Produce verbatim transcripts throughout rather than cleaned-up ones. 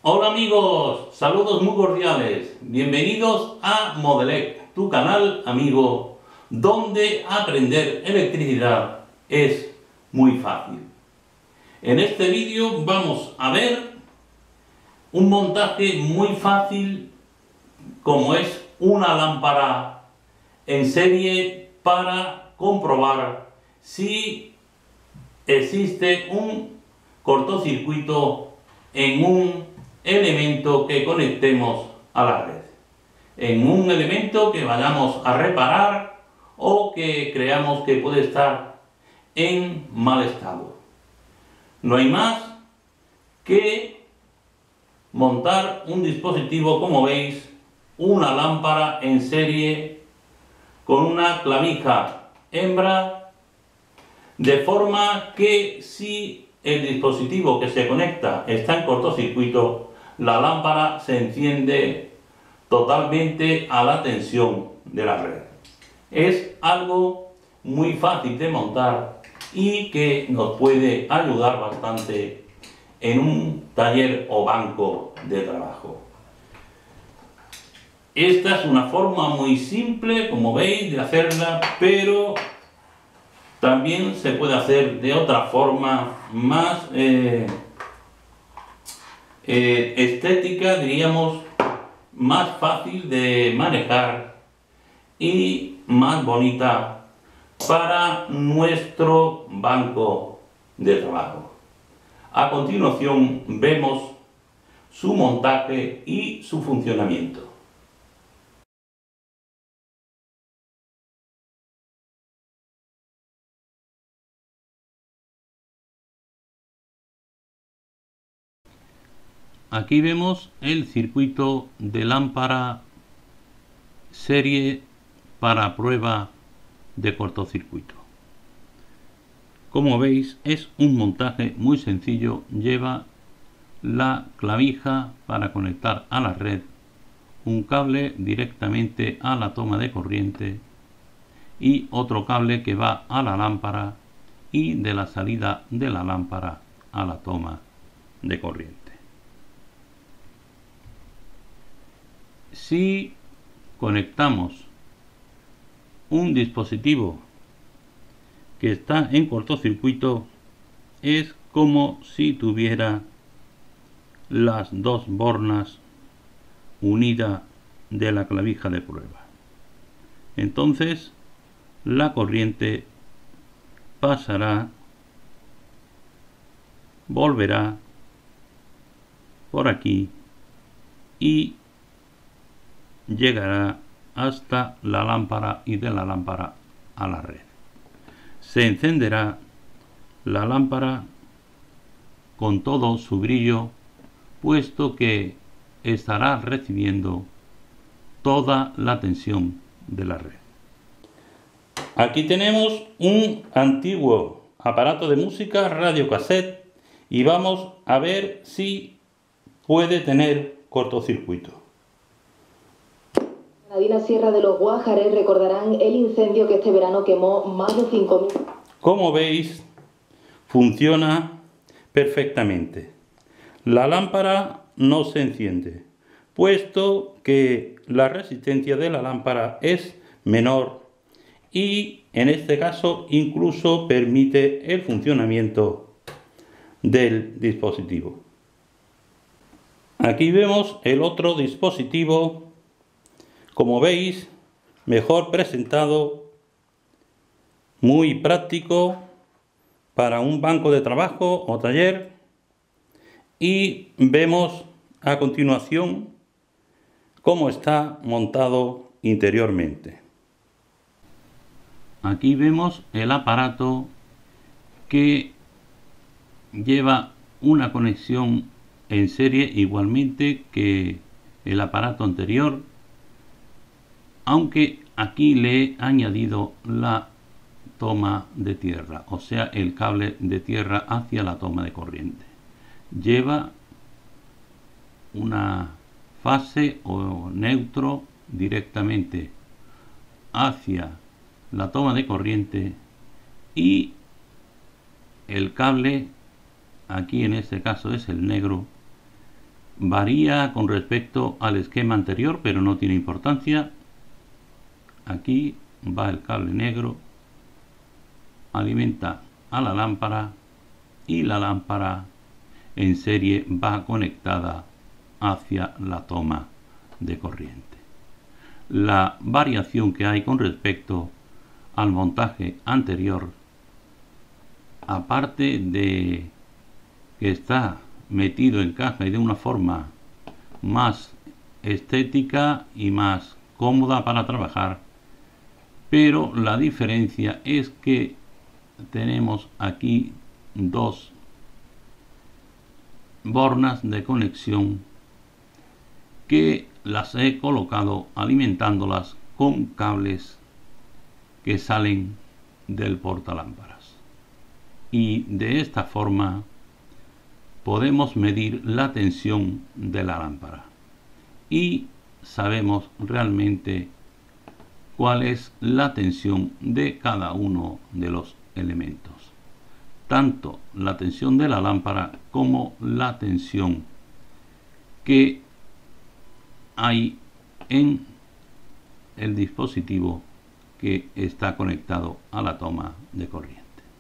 Hola amigos, saludos muy cordiales, bienvenidos a Modelec, tu canal amigo, donde aprender electricidad es muy fácil. En este vídeo vamos a ver un montaje muy fácil como es una lámpara en serie para comprobar si existe un cortocircuito en un elemento que conectemos a la red, en un elemento que vayamos a reparar o que creamos que puede estar en mal estado. No hay más que montar un dispositivo, como veis, una lámpara en serie con una clavija hembra, de forma que si el dispositivo que se conecta está en cortocircuito, la lámpara se enciende totalmente a la tensión de la red. Es algo muy fácil de montar y que nos puede ayudar bastante en un taller o banco de trabajo. Esta es una forma muy simple, como veis, de hacerla, pero también se puede hacer de otra forma más eh, eh, estética, diríamos, más fácil de manejar y más bonita para nuestro banco de trabajo. A continuación vemos su montaje y su funcionamiento. Aquí vemos el circuito de lámpara serie para prueba de cortocircuito. Como veis, es un montaje muy sencillo. Lleva la clavija para conectar a la red, un cable directamente a la toma de corriente y otro cable que va a la lámpara y de la salida de la lámpara a la toma de corriente. Si conectamos un dispositivo que está en cortocircuito, es como si tuviera las dos bornas unidas de la clavija de prueba. Entonces la corriente pasará, volverá por aquí y llegará hasta la lámpara y de la lámpara a la red. Se encenderá la lámpara con todo su brillo, puesto que estará recibiendo toda la tensión de la red. Aquí tenemos un antiguo aparato de música radiocassette y vamos a ver si puede tener cortocircuito. Nadina Sierra de los Guájares recordarán el incendio que este verano quemó más de cinco mil. Como veis, funciona perfectamente. La lámpara no se enciende, puesto que la resistencia de la lámpara es menor y en este caso incluso permite el funcionamiento del dispositivo. Aquí vemos el otro dispositivo. Como veis, mejor presentado, muy práctico para un banco de trabajo o taller. Y vemos a continuación cómo está montado interiormente. Aquí vemos el aparato que lleva una conexión en serie igualmente que el aparato anterior, aunque aquí le he añadido la toma de tierra, o sea, el cable de tierra hacia la toma de corriente. Lleva una fase o neutro directamente hacia la toma de corriente y el cable, aquí en este caso es el negro, Varía con respecto al esquema anterior, pero no tiene importancia. Aquí va el cable negro, alimenta a la lámpara y la lámpara en serie va conectada hacia la toma de corriente. La variación que hay con respecto al montaje anterior, aparte de que está metido en caja y de una forma más estética y más cómoda para trabajar, pero la diferencia es que tenemos aquí dos bornas de conexión que las he colocado alimentándolas con cables que salen del portalámparas, y de esta forma podemos medir la tensión de la lámpara y sabemos realmente cuál es la tensión de cada uno de los elementos, tanto la tensión de la lámpara como la tensión que hay en el dispositivo que está conectado a la toma de corriente.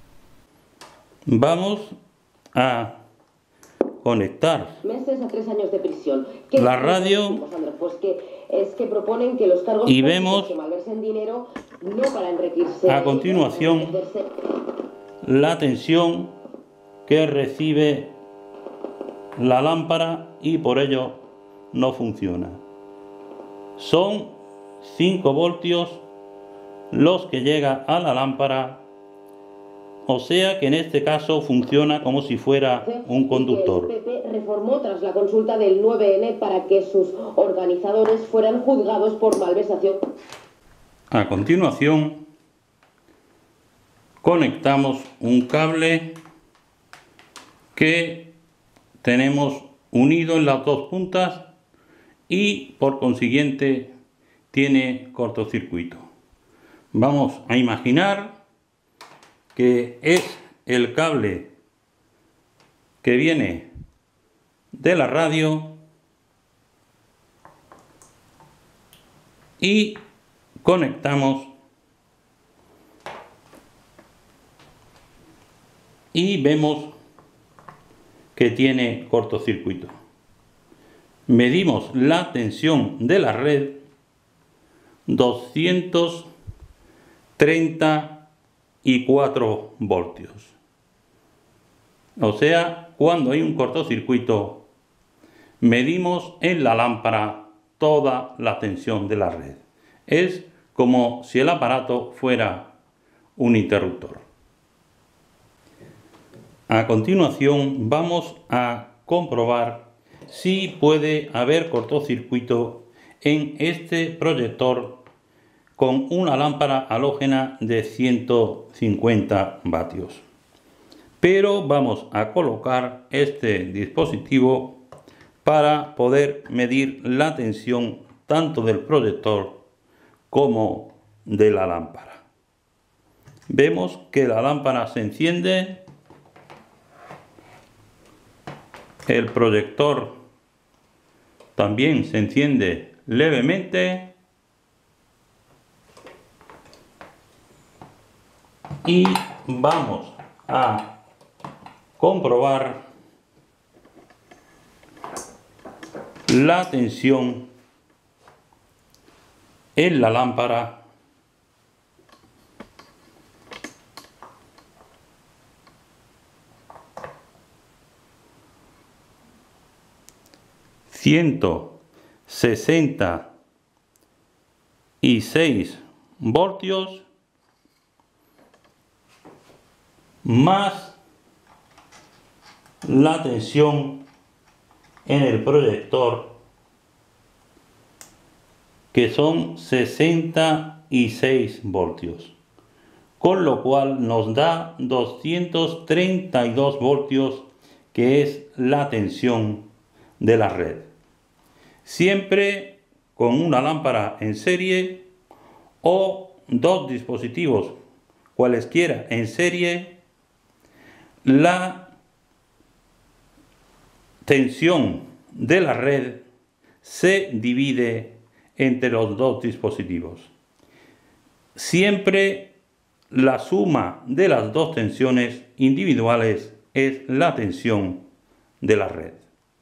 Vamos a conectar meses a tres años de prisión. ¿Qué la radio? Pues que es que proponen que los cargos y vemos que malversen dinero no para enriquecerse. A continuación la tensión que recibe la lámpara y por ello no funciona. Son cinco voltios los que llega a la lámpara, o sea que en este caso funciona como si fuera un conductor. El P P reformó tras la consulta del nueve ene para que sus organizadores fueran juzgados por malversación. A continuación conectamos un cable que tenemos unido en las dos puntas y por consiguiente tiene cortocircuito. Vamos a imaginar que es el cable que viene de la radio y conectamos y vemos que tiene cortocircuito. Medimos la tensión de la red, doscientos treinta y cuatro voltios. O sea, cuando hay un cortocircuito, medimos en la lámpara toda la tensión de la red. Es como si el aparato fuera un interruptor. A continuación vamos a comprobar si puede haber cortocircuito en este proyector con una lámpara halógena de ciento cincuenta vatios. Pero vamos a colocar este dispositivo para poder medir la tensión tanto del proyector como de la lámpara. Vemos que la lámpara se enciende, el proyector también se enciende levemente y vamos a comprobar la tensión en la lámpara ciento sesenta y seis voltios más la tensión en el proyector, que son sesenta y seis voltios, con lo cual nos da doscientos treinta y dos voltios, que es la tensión de la red. Siempre con una lámpara en serie o dos dispositivos cualesquiera en serie, la tensión de la red se divide entre los dos dispositivos. Siempre la suma de las dos tensiones individuales es la tensión de la red.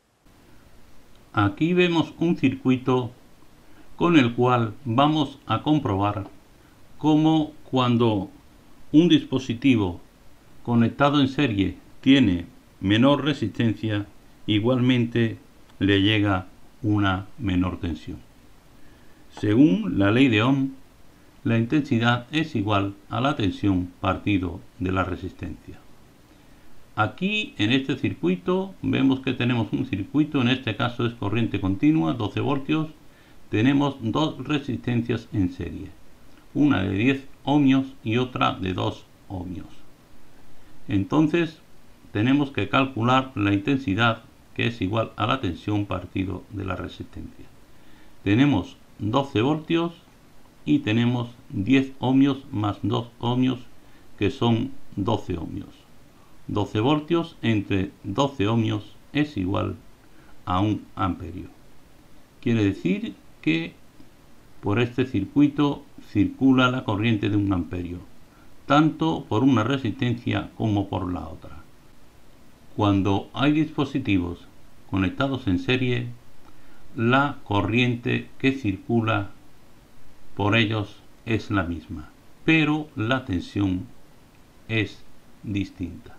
Aquí vemos un circuito con el cual vamos a comprobar cómo cuando un dispositivo conectado en serie tiene menor resistencia, igualmente le llega una menor tensión. Según la ley de Ohm, la intensidad es igual a la tensión partido de la resistencia. Aquí en este circuito vemos que tenemos un circuito, en este caso es corriente continua, doce voltios, tenemos dos resistencias en serie, una de diez ohmios y otra de dos ohmios. Entonces tenemos que calcular la intensidad, que es igual a la tensión partido de la resistencia. Tenemos doce voltios y tenemos diez ohmios más dos ohmios, que son doce ohmios. doce voltios entre doce ohmios es igual a un amperio. Quiere decir que por este circuito circula la corriente de un amperio, tanto por una resistencia como por la otra. Cuando hay dispositivos conectados en serie, la corriente que circula por ellos es la misma, pero la tensión es distinta.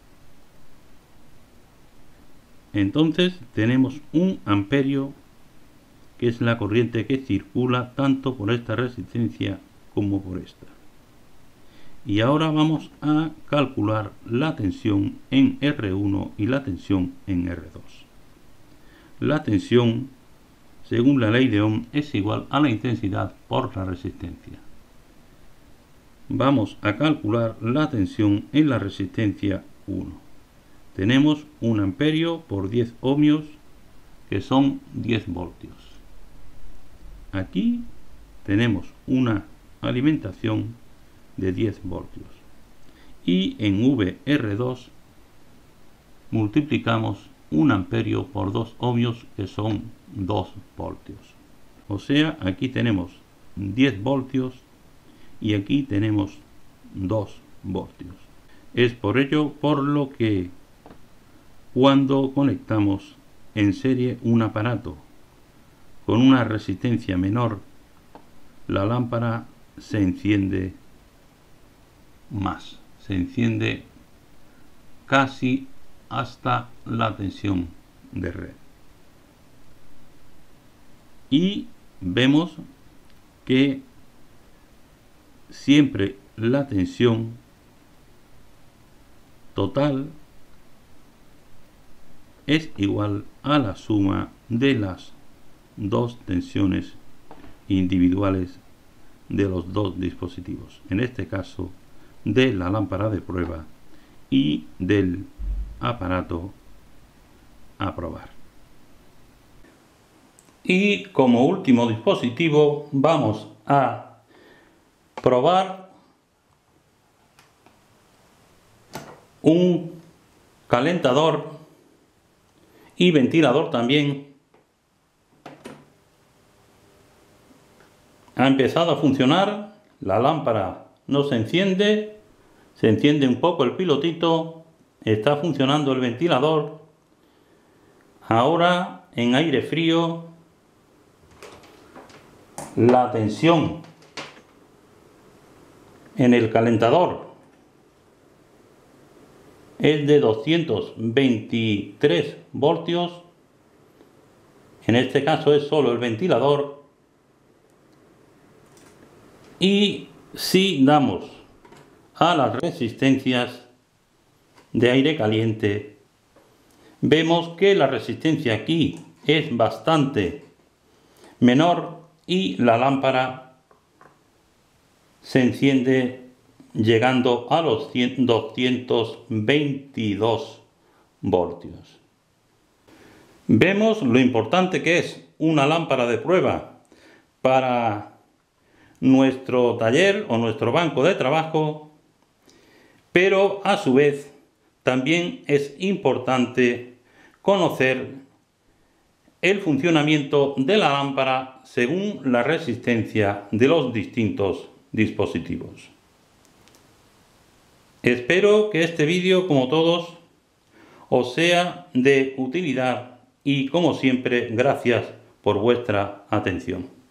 Entonces tenemos un amperio, que es la corriente que circula tanto por esta resistencia como por esta. Y ahora vamos a calcular la tensión en R uno y la tensión en R dos. La tensión, según la ley de Ohm, es igual a la intensidad por la resistencia. Vamos a calcular la tensión en la resistencia uno. Tenemos un amperio por diez ohmios, que son diez voltios. Aquí tenemos una alimentación de diez voltios. Y en V R dos multiplicamos un amperio por dos ohmios, que son dos voltios. O sea, aquí tenemos diez voltios y aquí tenemos dos voltios. Es por ello por lo que cuando conectamos en serie un aparato con una resistencia menor, la lámpara se enciende más, se enciende casi hasta la tensión de red. Y vemos que siempre la tensión total es igual a la suma de las dos tensiones individuales de los dos dispositivos, en este caso de la lámpara de prueba y del aparato a probar. Y como último dispositivo vamos a probar un calentador y ventilador también. Ha empezado a funcionar, la lámpara no se enciende, se enciende un poco el pilotito, está funcionando el ventilador. Ahora en aire frío la tensión en el calentador es de doscientos veintitrés voltios, en este caso es solo el ventilador. Y si damos a las resistencias de aire caliente, vemos que la resistencia aquí es bastante menor y la lámpara se enciende llegando a los doscientos veintidós voltios. Vemos lo importante que es una lámpara de prueba para nuestro taller o nuestro banco de trabajo, pero a su vez también es importante conocer el funcionamiento de la lámpara según la resistencia de los distintos dispositivos. Espero que este vídeo, como todos, os sea de utilidad y, como siempre, gracias por vuestra atención.